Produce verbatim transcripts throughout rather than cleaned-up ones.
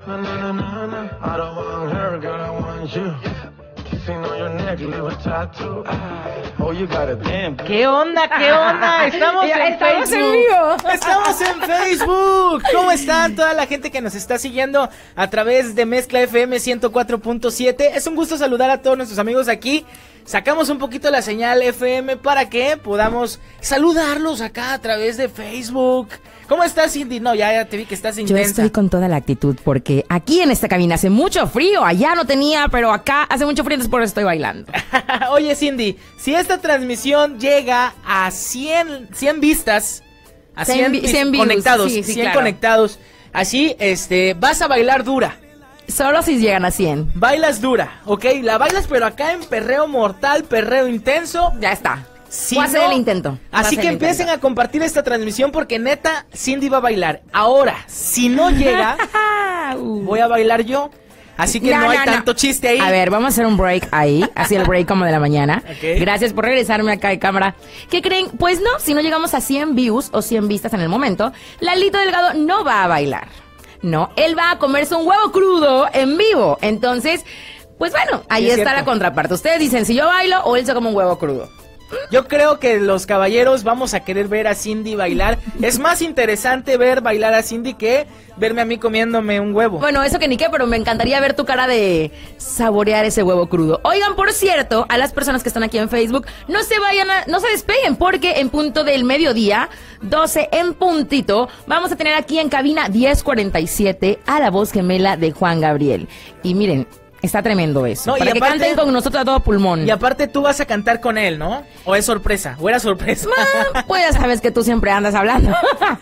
¿Qué onda? ¿Qué onda? Estamos en Estamos Facebook. en vivo. Estamos en Facebook. ¿Cómo están toda la gente que nos está siguiendo a través de Mezcla F M ciento cuatro punto siete? Es un gusto saludar a todos nuestros amigos aquí. Sacamos un poquito la señal F M para que podamos saludarlos acá a través de Facebook. ¿Cómo estás, Cindy? No, ya, ya te vi que estás intensa. Yo estoy con toda la actitud porque aquí en esta cabina hace mucho frío. Allá no tenía, pero acá hace mucho frío, entonces por eso estoy bailando. Oye, Cindy, si esta transmisión llega a cien, cien vistas, a cien, cien, cien views, conectados, sí, sí, cien claro. conectados, así, este, vas a bailar dura. Solo si llegan a cien. Bailas dura, ¿ok? La bailas, pero acá en perreo mortal, perreo intenso. Ya está. Si Voy a hacer no, el intento. Voy a Así hacer que el empiecen intento. a compartir esta transmisión porque neta, Cindy va a bailar. Ahora, si no llega, voy a bailar yo. Así que no, No, hay no, no. tanto chiste ahí. A ver, vamos a hacer un break ahí, así el break como de la mañana. Ok. Gracias por regresarme acá de cámara. ¿Qué creen? Pues no, si no llegamos a cien views o cien vistas en el momento, Lalito Delgado no va a bailar. No, él va a comerse un huevo crudo en vivo. Entonces, pues bueno, ahí Sí, es está cierto. la contraparte. Ustedes dicen si yo bailo o él se come un huevo crudo. Yo creo que los caballeros vamos a querer ver a Cindy bailar. Es más interesante ver bailar a Cindy que verme a mí comiéndome un huevo. Bueno, eso que ni qué, pero me encantaría ver tu cara de saborear ese huevo crudo. Oigan, por cierto, a las personas que están aquí en Facebook, no se vayan a, no se despeguen, porque en punto del mediodía, doce en puntito, vamos a tener aquí en cabina diez cuarenta y siete a la voz gemela de Juan Gabriel. Y miren, está tremendo eso. No, y para que aparte- canten con nosotros a todo pulmón. Y aparte tú vas a cantar con él, ¿no? ¿O es sorpresa? ¿O era sorpresa? Ma, pues ya sabes que tú siempre andas hablando.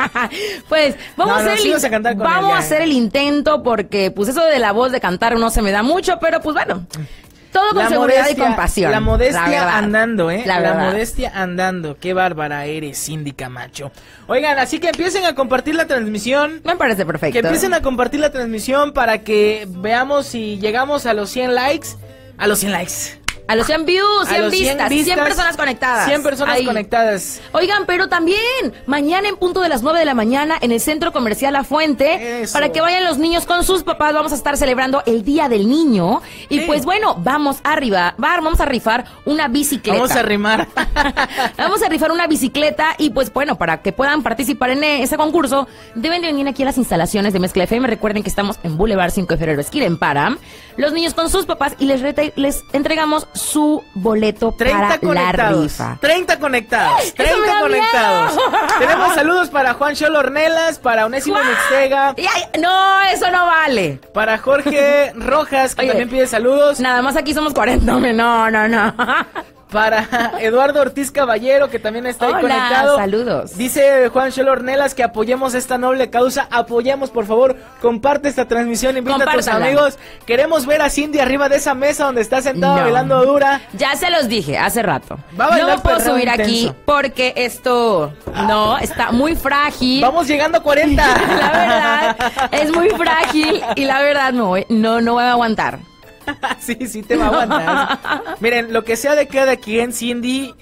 Pues vamos No, a no, hacer sí el, vas a cantar con vamos él, ya. a hacer el intento porque pues eso de la voz de cantar no se me da mucho, pero pues bueno, todo con La seguridad modestia- y compasión. La modestia verdad. andando, ¿eh? La La, verdad. modestia andando. Qué bárbara eres, Cindy Camacho. Oigan, así que empiecen a compartir la transmisión. Me parece perfecto. Que empiecen a compartir la transmisión para que veamos si llegamos a los cien likes. A los cien likes. A los cien views, A cien los vistas, cien personas conectadas. cien personas Ahí. conectadas. Oigan, pero también mañana en punto de las nueve de la mañana en el Centro Comercial La Fuente, Eso. para que vayan los niños con sus papás, vamos a estar celebrando el Día del Niño y Sí. pues bueno, vamos a arriba, vamos a rifar una bicicleta. Vamos a rimar. Vamos a rifar una bicicleta y pues bueno, para que puedan participar en ese concurso, deben de venir aquí a las instalaciones de Mezcla F M. Recuerden que estamos en Boulevard cinco de febrero, esquina en Param. Los niños con sus papás y les, rete- les entregamos su boleto para treinta la conectados. rifa. treinta conectados. Eso me treinta da conectados. miedo. Tenemos saludos para Juan Cholo Ornelas, para Onésimo ¡Guau! Mixtega, Y ay, no, eso no vale. para Jorge Rojas, que Oye, también pide saludos. Nada más aquí somos cuarenta, hombre. No, no, no. Para Eduardo Ortiz Caballero, que también está ahí Hola, conectado. saludos. Dice Juan Cholo Ornelas que apoyemos esta noble causa. Apoyemos, por favor. Comparte esta transmisión, invita a tus Compártala. amigos. Queremos ver a Cindy arriba de esa mesa donde está sentada No. bailando dura. Ya se los dije hace rato. Va a bailar No me puedo perreo subir intenso. aquí porque esto no está muy frágil. Vamos llegando a cuarenta. La verdad es muy frágil y la verdad no, no, no voy a aguantar. Sí, sí te va a aguantar. Miren, lo que sea de cada quien, Cindy,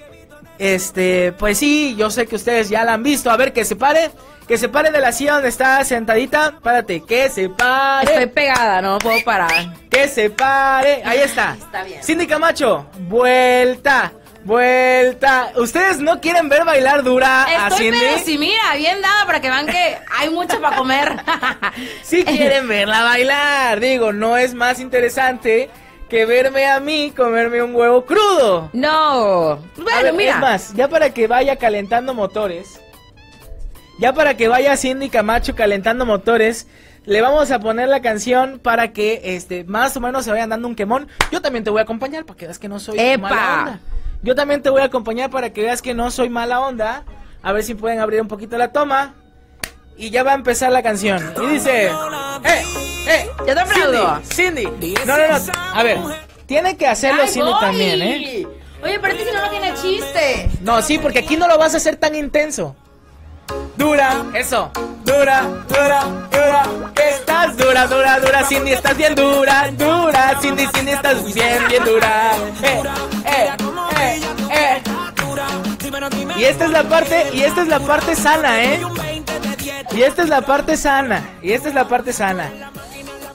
este, pues sí, yo sé que ustedes ya la han visto. A ver, que se pare, que se pare de la silla donde está sentadita. Párate, que se pare. Estoy pegada, no puedo parar. Que se pare. Ahí está. Está bien. Cindy Camacho, vuelta, vuelta. ¿Ustedes no quieren ver bailar dura a Estoy, Cindy? pero sí, mira, bien dada para que vean que hay mucho para comer. Si quieren verla bailar, digo, no es más interesante que verme a mí comerme un huevo crudo. No. A Bueno, ver, mira. es más, ya para que vaya calentando motores, ya para que vaya Cindy Camacho calentando motores, le vamos a poner la canción para que este más o menos se vayan dando un quemón. Yo también te voy a acompañar para que veas que no soy ¡Epa! mala onda. Yo también te voy a acompañar para que veas que no soy mala onda. A ver si pueden abrir un poquito la toma. Y ya va a empezar la canción. Y dice, ¡eh! ¡eh! Yo te aplaudo. Cindy, Cindy. No, no, no. A ver, tiene que hacerlo ¡Ay, Cindy voy! también, ¿eh? Oye, pero es que si no, no tiene chiste. No, sí, porque aquí no lo vas a hacer tan intenso. Dura, eso. Dura, dura, dura. Estás dura, dura, dura, Cindy, estás bien dura, dura, Cindy, Cindy, estás bien, bien dura. Eh, eh, eh, eh. Y esta es la parte, y esta es la parte sana, ¿eh? Y esta es la parte sana, y esta es la parte sana.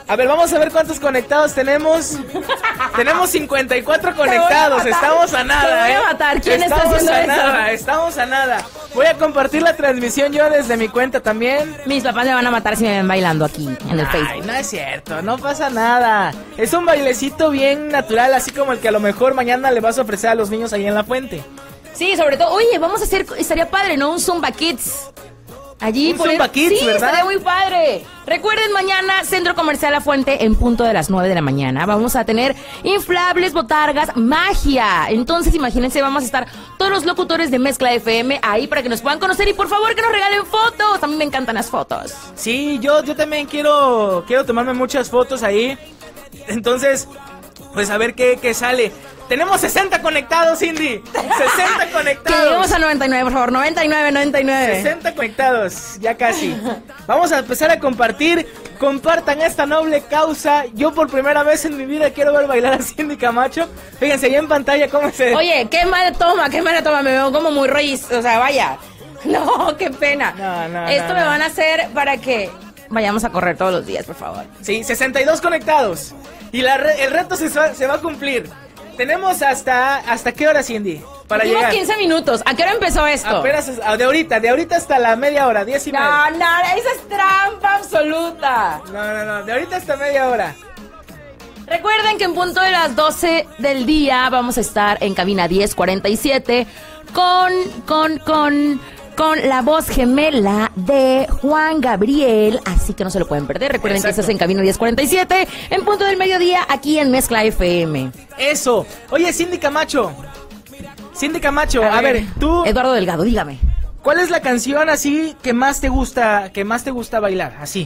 A ver, vamos a ver cuántos conectados tenemos. Tenemos cincuenta y cuatro conectados. Estamos a nada, Te voy a ¿eh? matar. ¿Quién está Estamos haciendo a eso? nada, estamos a nada. Voy a compartir la transmisión yo desde mi cuenta también. Mis papás me van a matar si me ven bailando aquí en el Ay, Facebook. no es cierto, no pasa nada. Es un bailecito bien natural, así como el que a lo mejor mañana le vas a ofrecer a los niños ahí en la fuente. Sí, sobre todo, oye, vamos a hacer, estaría padre, ¿no? Un Zumba Kids. Allí Un poner- Zumba Kids, sí, ¿verdad? estaría muy padre. Recuerden, mañana, Centro Comercial La Fuente, en punto de las nueve de la mañana. Vamos a tener inflables, botargas, magia. Entonces, imagínense, vamos a estar todos los locutores de Mezcla F M ahí para que nos puedan conocer y por favor que nos regalen fotos. A mí me encantan las fotos. Sí, yo, yo también quiero, quiero tomarme muchas fotos ahí. Entonces, pues a ver qué, qué sale. Tenemos sesenta conectados, Cindy. sesenta Que conectados. lleguemos a noventa y nueve, por favor. noventa y nueve, noventa y nueve. sesenta conectados, ya casi. Vamos a empezar a compartir. Compartan esta noble causa. Yo por primera vez en mi vida quiero ver bailar a Cindy Camacho. Fíjense ahí en pantalla cómo se... Oye, qué mala toma, qué mala toma. Me veo como muy raíz. O sea, vaya. No, qué pena. No, no, Esto no, me no. van a hacer para que vayamos a correr todos los días, por favor. Sí, sesenta y dos conectados. Y la re- el reto se, va- se va a cumplir. Tenemos hasta... ¿Hasta qué hora, Cindy? Para Tenemos llegar. quince minutos. ¿A qué hora empezó esto? Apenas es- ah, de ahorita, de ahorita hasta la media hora, diez y media. No, no, esa es trampa absoluta. No, no, no, de ahorita hasta media hora. Recuerden que en punto de las doce del día vamos a estar en cabina diez cuarenta y siete con, con, con, con la voz gemela de Juan Gabriel. Así que no se lo pueden perder. Recuerden Exacto. que estás en cabina diez cuarenta y siete en punto del mediodía aquí en Mezcla F M. Eso. Oye, Cindy Camacho. Cindy Camacho, a, ver, tú, Eduardo Delgado, dígame. ¿cuál es la canción así que más te gusta, que más te gusta bailar? Así.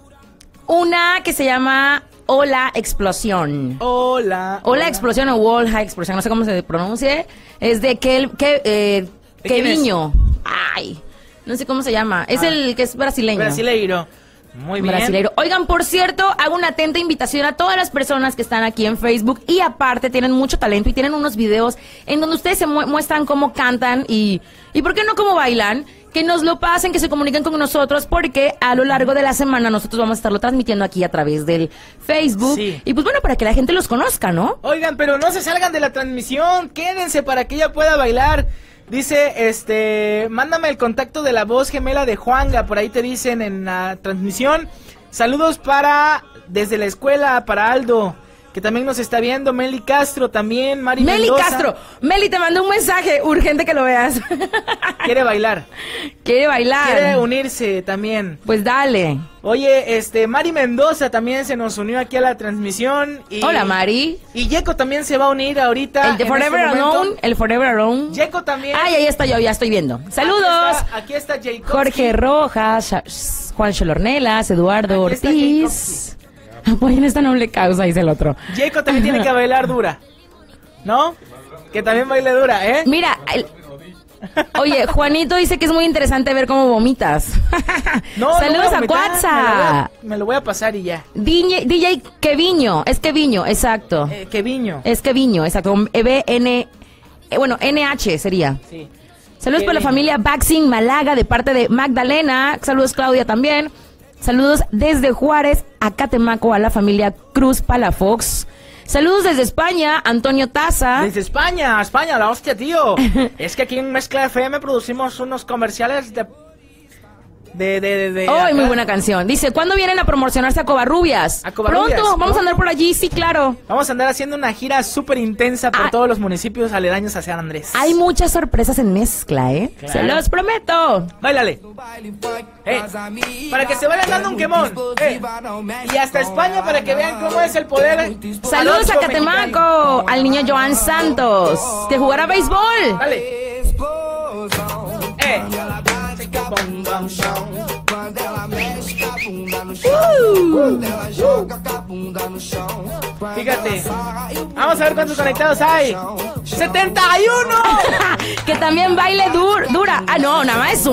Una que se llama Hola Explosión. Hola. Hola Explosión o Wall High Explosión, no sé cómo se pronuncie. Es de que que eh, ¿De quién es? Keviño. Ay, no sé cómo se llama. Es Ah. el que es brasileño. Brasileiro. Muy bien. Brasileiro. Oigan, por cierto, hago una atenta invitación a todas las personas que están aquí en Facebook y aparte tienen mucho talento y tienen unos videos en donde ustedes se mu- muestran cómo cantan y, y por qué no cómo bailan. Que nos lo pasen, que se comuniquen con nosotros porque a lo largo de la semana nosotros vamos a estarlo transmitiendo aquí a través del Facebook. Sí. Y pues bueno, para que la gente los conozca, ¿no? Oigan, pero no se salgan de la transmisión, quédense para que ella pueda bailar. Dice, este, mándame el contacto de la voz gemela de Juanga, por ahí te dicen en la transmisión. Saludos para, desde la escuela, para Aldo, que también nos está viendo, Meli Castro también, Mari Meli Mendoza. Castro, Meli te mandó un mensaje, urgente que lo veas. Quiere bailar, Quiere bailar. quiere unirse también. Pues dale. Oye, este, Mari Mendoza también se nos unió aquí a la transmisión. Y, Hola, Mari. Y Yeco también se va a unir ahorita. El de en Forever este momento. Alone, el Forever Alone. Yeco también. Ay, ahí está yo, ya estoy viendo. Saludos. Aquí está, aquí está Jaykovsky. Jorge Rojas, Sha- Juan Cholornelas, Eduardo Aquí está Ortiz. Apoyen esta noble causa, dice el otro. Yeco también tiene que bailar dura, ¿no? Que también baile dura, ¿eh? Mira, el- oye, Juanito dice que es muy interesante ver cómo vomitas. No, no Saludos voy a vomitar, WhatsApp. Me lo, voy a, me lo voy a pasar y ya. D J, D J Keviño, es Keviño, exacto. Eh, Keviño. Es Keviño, exacto. con E B N, eh, bueno, N H sería. Sí. Saludos para la Keviño. familia Baxing Malaga de parte de Magdalena. Saludos Claudia también. Saludos desde Juárez a Catemaco a la familia Cruz Palafox. Saludos desde España, Antonio Taza. Desde España, España, la hostia, tío. Es que aquí en Mezcla F M producimos unos comerciales de... De, de, de, de ¡Ay, acá. muy buena canción! Dice, ¿cuándo vienen a promocionarse a Covarrubias? A Covarrubias, Pronto, vamos ¿no? a andar por allí, sí, claro. Vamos a andar haciendo una gira súper intensa por Ah. todos los municipios aledaños a San Andrés. Hay muchas sorpresas en mezcla, ¿eh? Claro. Se los prometo. Báilale. Eh, para que se vayan dando un quemón. Eh, y hasta España para que vean cómo es el poder. Saludos a alonso Catemaco, mexicano. al niño Joan Santos, que jugará béisbol. Dale. Eh. Fíjate. Vamos a ver cuántos conectados hay. ¡setenta y uno! Que también baile dur, dura. Ah, no, nada más es una.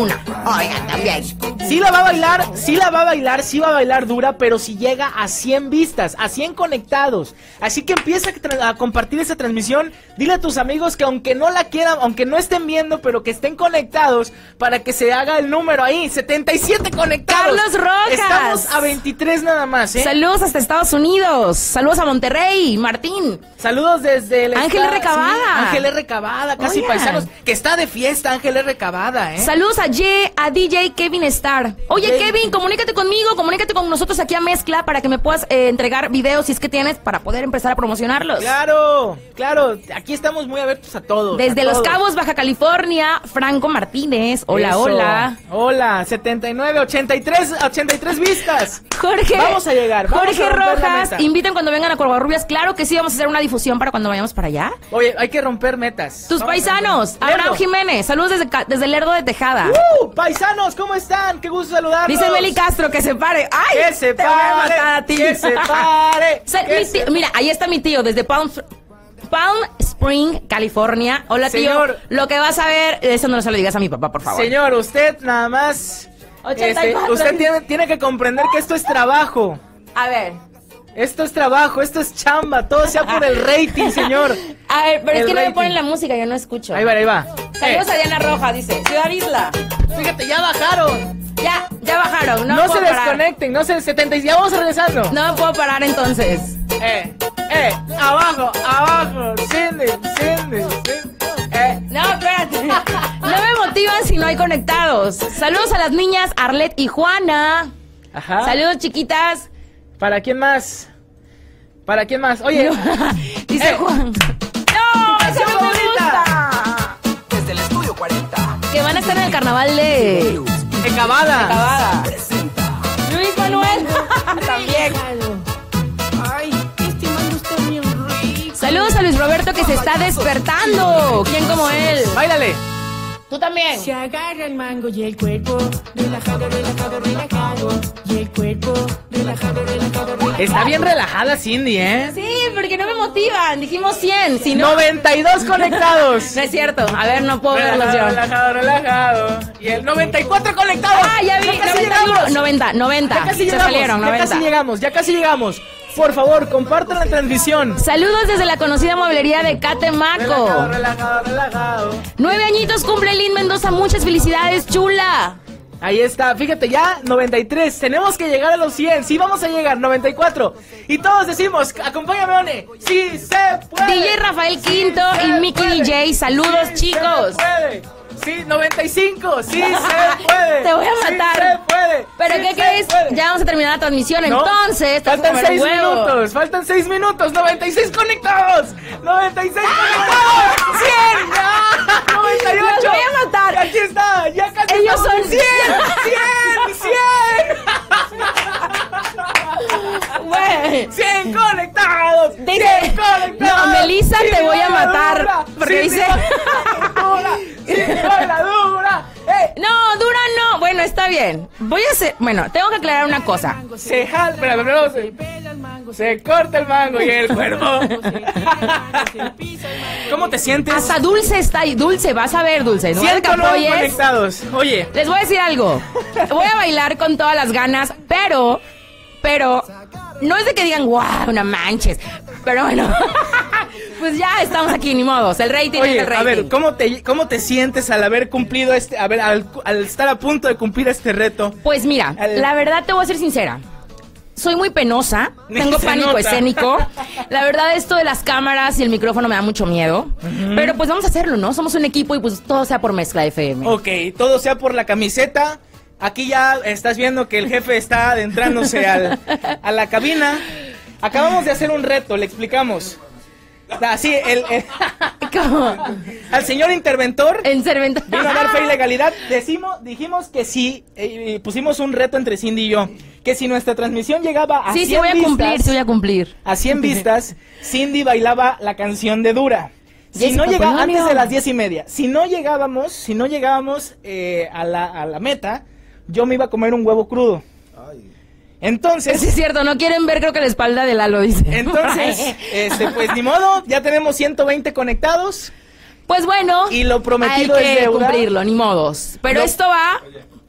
Oigan, también. Sí la va a bailar, sí la va a bailar, sí va a bailar dura, pero si llega a cien vistas, a cien conectados. Así que empieza a, a compartir esa transmisión. Dile a tus amigos que aunque no la quieran, aunque no estén viendo, pero que estén conectados para que se haga el número ahí. setenta y siete conectados. Carlos Rojas. Estamos a veintitrés nada más, ¿eh? Saludos hasta Estados Unidos. Saludos a Monterrey, Martín. Saludos desde el Ángel estado, R. Cavada. Sí, Ángel R. Cavada, casi Oigan. paisanos. Que está de fiesta Ángel R. Cavada, ¿eh? Saludos a, Ye, a D J Kevin Star. Oye, Ye- Kevin, comunícate conmigo, comunícate con nosotros aquí a Mezcla para que me puedas eh, entregar videos si es que tienes para poder empezar a promocionarlos. Claro, claro. Aquí estamos muy abiertos a todos. Desde a Los todos. Cabos, Baja California, Franco Martínez. Hola, Eso. hola. Hola, setenta y nueve, ochenta y tres, ochenta y tres vistas. Jorge. Vamos a llegar, vamos Jorge a romper la Rojas, meta. invitan cuando vengan a Covarrubias. Claro que sí, vamos a hacer una difusión para cuando vayamos para allá. Oye, hay que romper metas. Tus Vamos a paisanos, romper. Abraham Lerdo. Jiménez, saludos desde, Ca- desde Lerdo de Tejada. ¡Uh! Paisanos, ¿cómo están? Qué gusto saludarlos. Dice Meli Castro que se pare. ¡Ay! Que se te voy a pare, matar a ti. que se pare, Sa- que mi se- tío- Mira, ahí está mi tío desde Palm, Palm Spring, California. Hola, Señor. tío. Lo que vas a ver, eso no se lo digas a mi papá, por favor. Señor, usted nada más... ochenta y cuatro. este, usted tiene, tiene que comprender que esto es trabajo. A ver. Esto es trabajo, esto es chamba, todo sea por el rating, señor. A ver, pero es El que no me rating. ponen la música, yo no escucho. Ahí va, ahí va. Saludos Eh, a Diana Roja, dice. Ciudad Isla. Fíjate, ya bajaron. Ya, ya bajaron. No, No, me se puedo parar. desconecten, no se... setenta y ya vamos regresando. No me puedo parar entonces. Eh, eh, abajo, abajo, Cindy, Cindy, Cindy. Eh, No, espérate. No me motivan si no hay conectados. Saludos a las niñas Arlet y Juana. ajá. Saludos, chiquitas. ¿Para quién más? ¿Para quién más? Oye, Dice Eh. Juan. ¡No! ¡Ese canción no me favorita. gusta! Desde el estudio cuarenta. Que van a estar en el carnaval de Acabada. Acabada. Presenta. Luis Manuel. También. Ay, este mango está bien rico. Saludos a Luis Roberto que se está despertando. ¿Quién como él? Báilale. Tú también. Se agarra el mango y el cuerpo, relajado, relajado, relajado. Y el cuerpo, relajado, relajado, relajado. Está bien relajada Cindy, ¿eh? Sí, porque no me motivan. Dijimos cien. Si no, noventa y dos conectados. no es cierto. A ver, no puedo verlos Relajado, yo. relajado, relajado. Y el noventa y cuatro conectados. Ah, ya vi. casi noventa y uno, llegamos. noventa, noventa. Ya casi Se llegamos. salieron, ya noventa. casi llegamos, ya casi llegamos. Por favor, compartan la transmisión. Saludos desde la conocida mueblería de Relajado, Catemaco. relajado, relajado. Nueve añitos cumple Lynn Mendoza. Muchas felicidades, chula. Ahí está, fíjate, ya noventa y tres, tenemos que llegar a los cien, sí vamos a llegar, noventa y cuatro. Y todos decimos, acompáñame, One, sí se puede. D J Rafael Quinto Sí y se Mickey puede. D J, saludos, Sí chicos. se puede. Sí, noventa y cinco, sí se puede. Te voy a matar. Sí se puede. ¿Pero sí qué se crees? puede. Ya vamos a terminar la transmisión, No, entonces... te vas a faltan comer un seis huevo. minutos, faltan seis minutos, noventa y seis conectados, noventa y seis conectados, cien, ¡ah! noventa y ocho. Los voy a matar. Y aquí está, ya casi Ellos estamos son en cien, cien, cien. Güey. cien conectados. Dice- cien conectados. No, Melissa, te voy a baila matar, dura, porque sí, dice- sí, dura, sí, baila dura. Eh, No, dura no. Bueno, está bien. Voy a hacer... Bueno, tengo que aclarar una cosa. se jala, espera, primero se, se corta el mango y el cuerpo. ¿Cómo te sientes? Hasta Dulce está ahí. Dulce, vas a ver, Dulce. No ciento nueve apoyes. conectados. Oye, Les voy a decir algo. Voy a bailar con todas las ganas, pero, pero, no es de que digan, wow, no manches. Pero bueno, pues ya estamos aquí, ni modos. El rating es oye, el rating. a ver, ¿cómo te, ¿cómo te sientes al haber cumplido este, a ver, al, al estar a punto de cumplir este reto? Pues mira, Al- la verdad te voy a ser sincera. Soy muy penosa, tengo Se pánico nota. escénico. La verdad, esto de las cámaras y el micrófono me da mucho miedo. Pero pues vamos a hacerlo, ¿no? Somos un equipo y pues todo sea por Mezcla F M. Ok, todo sea por la camiseta. Aquí ya estás viendo que el jefe está adentrándose al, a la cabina. Acabamos de hacer un reto, le explicamos. Así, el, el- ¿Cómo? al señor interventor En Serventa. vino a dar fe y legalidad. Decimos, dijimos que sí, eh, pusimos un reto entre Cindy y yo. Que si nuestra transmisión llegaba a Sí, cien sí voy a vistas, cumplir, sí voy a cumplir. a cien vistas, Cindy bailaba la canción de Dura. Si Jessica no llegaba Polonio. antes de las diez y media, si no llegábamos, si no llegábamos eh, a, la, a la meta, yo me iba a comer un huevo crudo. Entonces, Sí, es cierto, no quieren ver creo que la espalda de Lalo, dice. entonces, este, pues ni modo, ya tenemos ciento veinte conectados. Pues bueno, Y lo prometido hay que es deuda. cumplirlo, ni modos. Pero Lo- esto va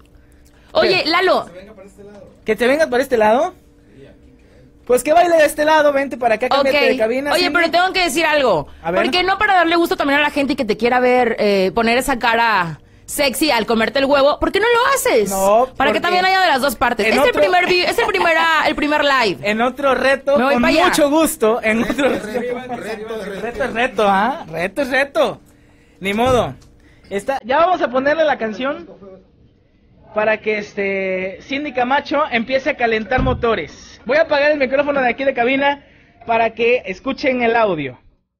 Oye, Lalo. ¿Que te vengas por este lado? Pues que baile de este lado, vente para acá, cámbiate Okay. de cabina. Oye, Cindy. pero tengo que decir algo. A ver. ¿Por qué no para darle gusto también a la gente y que te quiera ver eh, poner esa cara sexy al comerte el huevo? ¿Por qué no lo haces? No, para que porque también haya de las dos partes. en Es el otro- primer vi- es el primera, el primer live. En otro reto, Me voy con pa' allá. mucho gusto. En otro reto. Reto es reto, ¿ah? Reto es reto. Ni modo. Está, ya vamos a ponerle la canción para que este Cindy Camacho empiece a calentar motores. Voy a apagar el micrófono de aquí de cabina para que escuchen el audio.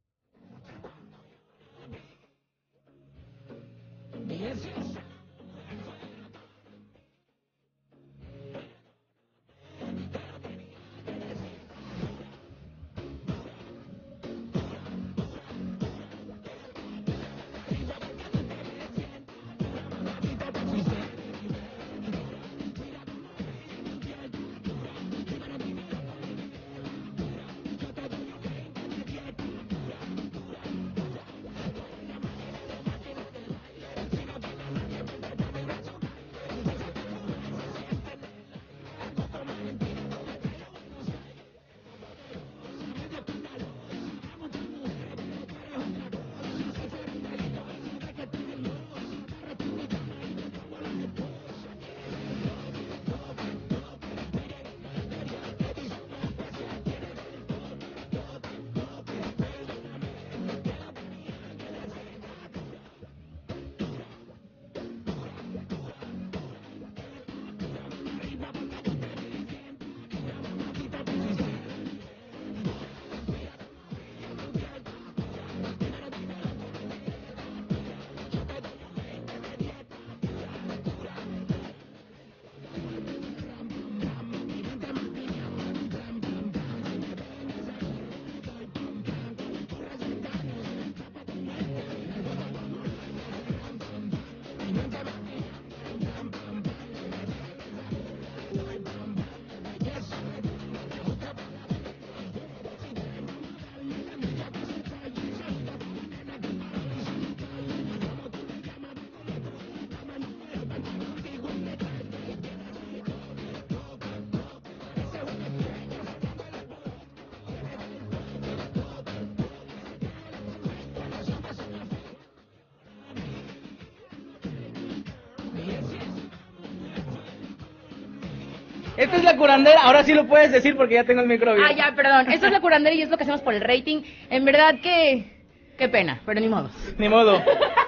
Esta es la curandera, ahora sí lo puedes decir porque ya tengo el micro abierto. Ah, ya, perdón. Esto es la curandera y es lo que hacemos por el rating. En verdad que... Qué pena, pero ni modo. Ni modo.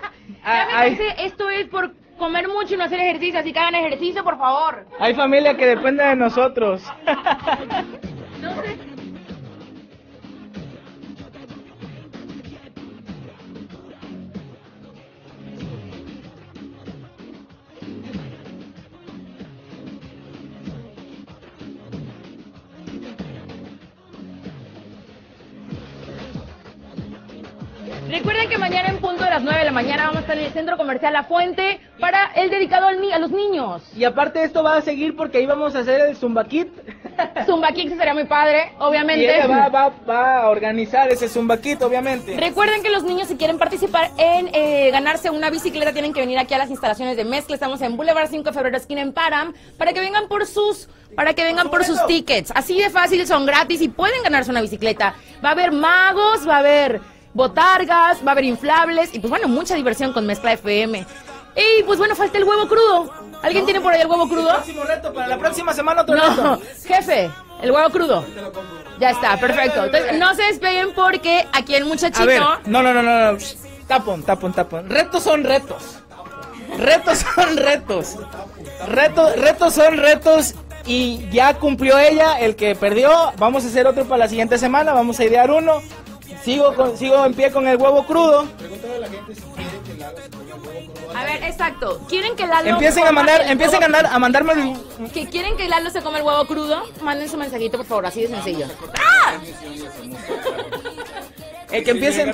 Ya me Hay, cansé, esto es por comer mucho y no hacer ejercicio, así que hagan ejercicio, por favor. hay familia que depende de nosotros. No sé. Recuerden que mañana en punto de las nueve de la mañana vamos a estar en el Centro Comercial La Fuente para el dedicado al ni- a los niños. Y aparte esto va a seguir porque ahí vamos a hacer el Zumba Kit. Zumba Kicks sería muy padre, Y obviamente. ella va, va, va a organizar ese Zumba Kit, obviamente. Recuerden que los niños, si quieren participar en eh, ganarse una bicicleta, tienen que venir aquí a las instalaciones de Mezcla. Estamos en Boulevard cinco de febrero, esquina en Param, para que vengan por sus, para que vengan por sus tickets. Así de fácil, son gratis y pueden ganarse una bicicleta. Va a haber magos, va a haber botargas, va a haber inflables y pues bueno, mucha diversión con Mezcla F M. Y pues bueno, falta el huevo crudo. ¿Alguien tiene por ahí el huevo crudo? Próximo reto, para la próxima semana otro No, reto. jefe, el huevo crudo. Ya está, perfecto. Entonces, no se despeguen porque aquí el muchachito... A ver, no, no, no, no, no. Shh, tapón, tapón, tapón. Retos son retos. Retos son retos. Retos, retos son retos. Y ya cumplió ella, el que perdió. Vamos a hacer otro para la siguiente semana. Vamos a idear uno. Sigo, con, sigo en pie con el huevo crudo. A ver, exacto. ¿Quieren que Lalo... Empiecen a coma mandar, el empiecen a, huevo- andar, a mandarme el- ¿Que quieren que Lalo se coma el huevo crudo? Manden su mensajito, por favor, así de sencillo. ¡Ah! eh, que empiecen.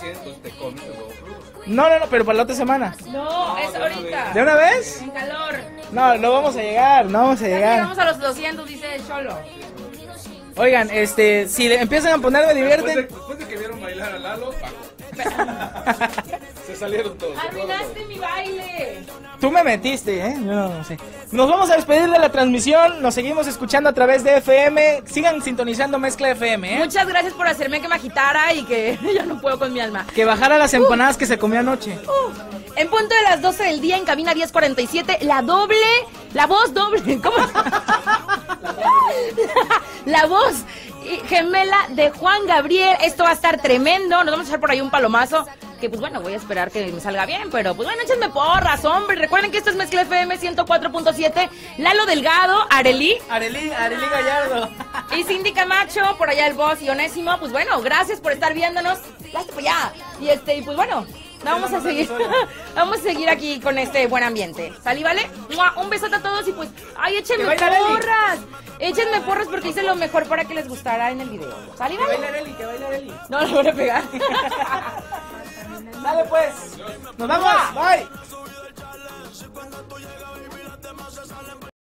No, no, no, pero para la otra semana. No, es ahorita. ¿De una vez? En calor. No, no vamos a llegar, no vamos a Casi llegar. llegamos a los doscientos, dice el Cholo. Oigan, este, si le empiezan a poner me divierten. Después de, después de que vieron bailar a Lalo, Paco. Se salieron todos. Arruinaste mi baile. Tú me metiste, ¿eh? Yo no sé. Nos vamos a despedir de la transmisión. Nos seguimos escuchando a través de F M. Sigan sintonizando Mezcla F M, ¿eh? Muchas gracias por hacerme que me agitara y que ya no puedo con mi alma. Que bajara las empanadas uh, que se comió anoche. Uh, en punto de las doce del día, en cabina diez cuarenta y siete, la doble, la voz doble, ¿cómo? la, la voz gemela de Juan Gabriel. Esto va a estar tremendo. Nos vamos a echar por ahí un palomazo. Que pues bueno, voy a esperar que me salga bien, pero pues bueno, échenme porras, hombre. Recuerden que esto es Mezcla F M ciento cuatro punto siete. Lalo Delgado, Arely. Arely, Arely Gallardo. Y Cindy Camacho, por allá el boss y Onésimo. Pues bueno, gracias por estar viéndonos. Ya está, pues ya. Y este, y pues bueno, vamos a seguir. Vamos a seguir aquí con este buen ambiente. ¿Salí, vale? Un besote a todos y pues, ay, échenme porras. Échenme porras porque hice lo mejor para que les gustara en el video. ¿Salí, vale? Que baila Arely, que baila Arely. No, le voy a pegar. Dale pues. Nos vamos. Bye.